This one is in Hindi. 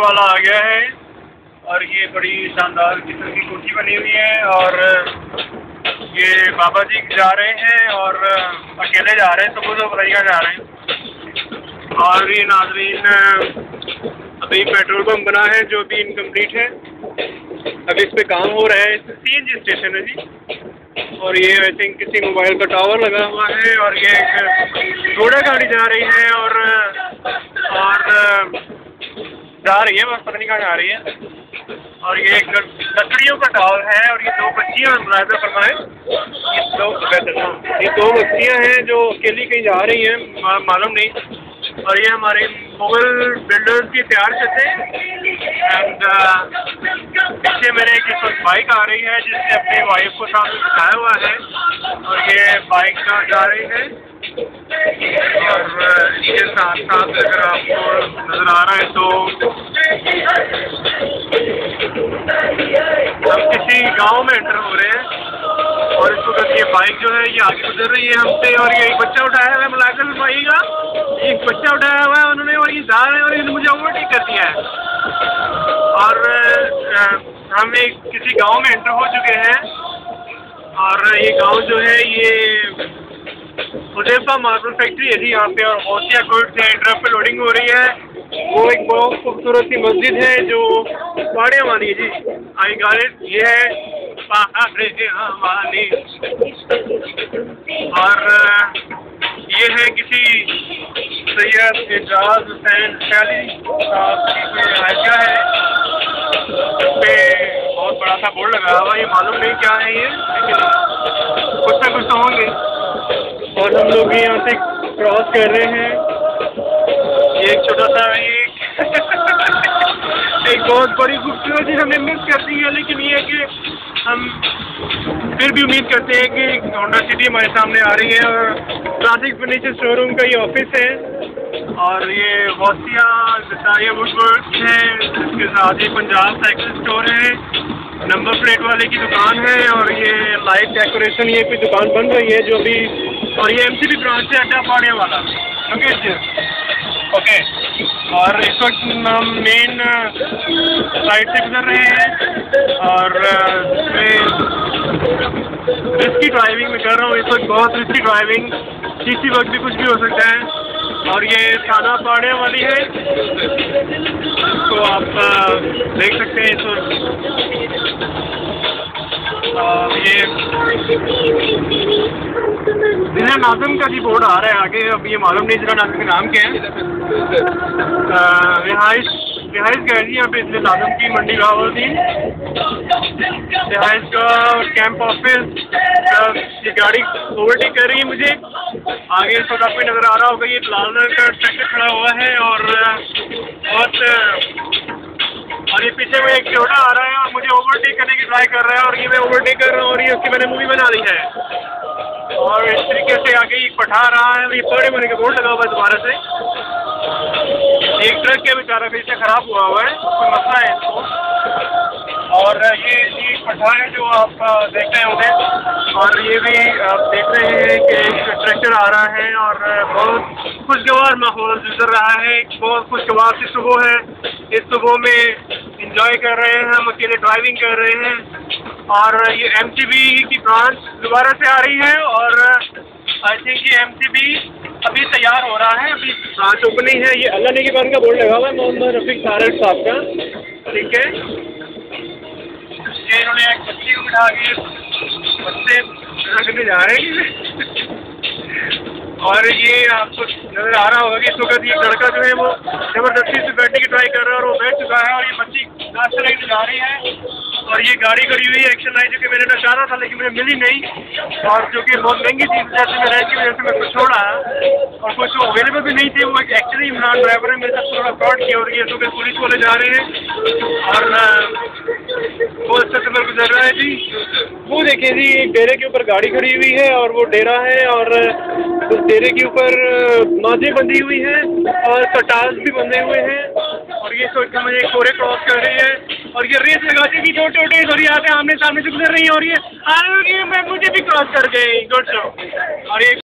वाला आ गया है और ये बड़ी शानदार किस्म की कोठी बनी हुई है और ये बाबा जी जा रहे हैं और अकेले जा रहे हैं, सुबह तो बरैया जा रहे हैं। और ये नाज़रीन अभी पेट्रोल पंप बना है जो अभी इनकम्प्लीट है, अभी इस पे काम हो रहा है। CNG स्टेशन है जी। और ये आई थिंक किसी मोबाइल का टावर लगा हुआ है और ये एक घोड़ा गाड़ी जा रही है और जा रही है, बस पता नहीं कहाँ जा रही है। और ये एक लकड़ियों का टावर है और ये दो बच्चियाँ मुलाहिजा फरमाएं, ये दो बच्चियाँ हैं जो अकेली कहीं जा रही हैं, मालूम नहीं। और ये हमारे मुगल बिल्डर्स की तैयार करते हैं एंड पीछे मेरे एक बाइक आ रही है जिसने अपने वाइफ को सामने बिठाया हुआ है और ये बाइक जा रही है। और इसके साथ साथ अगर आपको नजर आ रहा है तो हम किसी गांव में एंटर हो रहे हैं और इस वक्त ये बाइक जो है ये आगे गुजर रही है हमसे और ये एक बच्चा उठाया हुआ है, मुलाकात फरमाइएगा, एक बच्चा उठाया हुआ है उन्होंने और ये जा रहे हैं और इन्होंने मुझे ओवरटेक कर दिया है। और हम एक किसी गांव में एंटर हो चुके हैं और ये गांव जो है ये हुदैफा मार्बल फैक्ट्री है जी यहाँ पे, और होसिया कोर्ट से ट्रक पे लोडिंग हो रही है। वो एक बहुत खूबसूरत सी मस्जिद है जो पहाड़ियाँ वाली है जी। आई गॉट इट, ये है पहाड़ियाँ वाली। और ये है किसी सैयद एजाज हुसैन खयाली साहब की कोई आयशा है, पे बहुत बड़ा सा बोर्ड लगा हुआ, ये मालूम नहीं क्या है ये, लेकिन कुछ ना कुछ तो होंगे। और हम लोग भी यहाँ से क्रॉस कर रहे हैं, ये एक छोटा सा एक बहुत बड़ी खूबसूरत चीज़ हमने मिस कर दी है, लेकिन ये है कि हम फिर भी उम्मीद करते हैं कि होंडा सिटी हमारे सामने आ रही है और क्लासिक फर्नीचर शोरूम का ये ऑफिस है और ये होसिया जसाया वुडवर्क्स है, इसके साथ ही पंजाब साइकिल स्टोर है, नंबर प्लेट वाले की दुकान है और ये लाइट डेकोरेशन ये कोई दुकान बन रही है जो भी, और ये MCB ब्रांच है अड्डा पहाड़ियाँ वाला ओके। और इस वक्त हम मेन साइड से गुजर रहे हैं और रिस्की ड्राइविंग में कर रहा हूँ इस वक्त, बहुत रिस्की ड्राइविंग, किसी वक्त भी कुछ भी हो सकता है। और ये थाना पहाड़ियाँ वाली है, तो आप देख सकते हैं इस वक्त। ये जिला नाज़म का जी बोर्ड आ रहा है आगे, अब ये मालूम नहीं जिला नाज़म का नाम क्या है। रिहाइश का है जी यहाँ पे जिला नाज़म की मंडी लाहौरदीन रिहाइश का कैंप ऑफिस। ये गाड़ी ओवरटेक कर रही है मुझे आगे, इस वक्त आपको नज़र आ रहा होगा ये लाल रंग का ट्रैक्टर खड़ा हुआ है और ये पीछे में एक छोटा आ रहा है और मुझे ओवरटेक करने की ट्राई कर रहा है और ये मैं ओवरटेक कर रहा हूँ और ये उसकी मैंने मूवी बना दी है। और इस तरीके से आगे ये पठा रहा है, ये पड़े होने का बोर्ड लगा हुआ है दोबारा से। एक ट्रक के बेचारा फिर से खराब हुआ है, कोई मसला है इसको। और ये पठा है जो आप देख रहे होंगे और ये भी आप देख रहे हैं कि एक ट्रैक्टर आ रहा है और बहुत खुशगवार माहौल गुजर रहा है, बहुत खुशगवार सी सुबह है। इस सुबह में इंजॉय कर रहे हैं, हम अकेले ड्राइविंग कर रहे हैं और ये MCB की ब्रांच दोबारा से आ रही है और आई थिंक ये MCB अभी तैयार हो रहा है, अभी ब्रांच ओपनिंग है। ये अल्लाह ने की बात का बोर्ड लगा हुआ है मोहम्मद रफीक सारड़ साहब का, ठीक है। ये इन्होंने एक बच्ची को बिठा के बच्चे रखने जा रहे हैं और ये आपको नजर आ रहा होगा कि इस वक्त ये लड़का जो है वो जबरदस्ती से बैठने की ट्राई कर रहा है और वो बैठ चुका है और ये बच्ची नाश्ता लेने जा रही है और ये गाड़ी खड़ी हुई है एक्शन आई जो कि मैंने चाह रहा था लेकिन मुझे मिली नहीं और जो कि बहुत महंगी थी, जैसे मैं रहने की वजह से मैं कुछ छोड़ा और कुछ अवेलेबल भी नहीं थे। वो एक्चुअली इमरान ड्राइवर है, मेरे साथ थोड़ा फ्रॉड किया और ये तो पुलिस वाले जा रहे हैं और वो अच्छा समय गुजर रहा है जी। वो देखें जी एक डेरे के ऊपर गाड़ी खड़ी हुई है और वो डेरा है और उस डेरे के ऊपर माजे बंधी हुई है और कटास भी बंधे हुए हैं और ये सोच कर मुझे एक कोरे क्रॉस कर रही है और ये रेस लगाती थी छोटे छोटे और यहाँ पे आमने सामने से गुजर रही है और ये मुझे भी क्रॉस कर गई गुड शो और ये